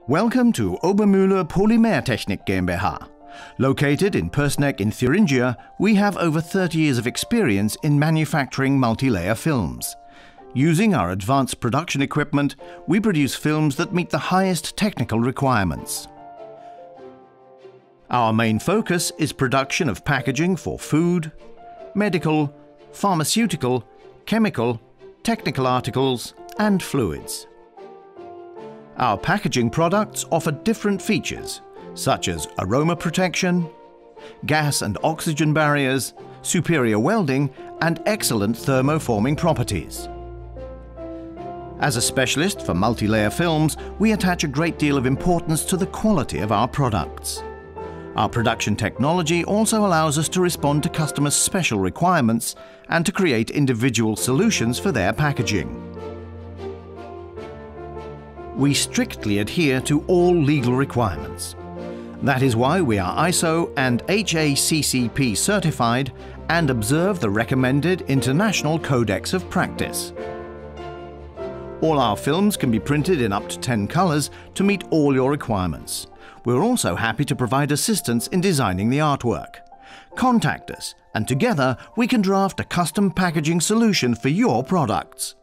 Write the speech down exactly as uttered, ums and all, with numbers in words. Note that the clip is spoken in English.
Welcome to Obermühle Polymertechnik GmbH. Located in Persneck in Thuringia, we have over thirty years of experience in manufacturing multi-layer films. Using our advanced production equipment, we produce films that meet the highest technical requirements. Our main focus is production of packaging for food, medical, pharmaceutical, chemical, technical articles, and fluids. Our packaging products offer different features, such as aroma protection, gas and oxygen barriers, superior welding, and excellent thermoforming properties. As a specialist for multi-layer films, we attach a great deal of importance to the quality of our products. Our production technology also allows us to respond to customers' special requirements and to create individual solutions for their packaging. We strictly adhere to all legal requirements. That is why we are I S O and H A C C P certified and observe the recommended International Codex of Practice. All our films can be printed in up to ten colors to meet all your requirements. We're also happy to provide assistance in designing the artwork. Contact us, and together we can draft a custom packaging solution for your products.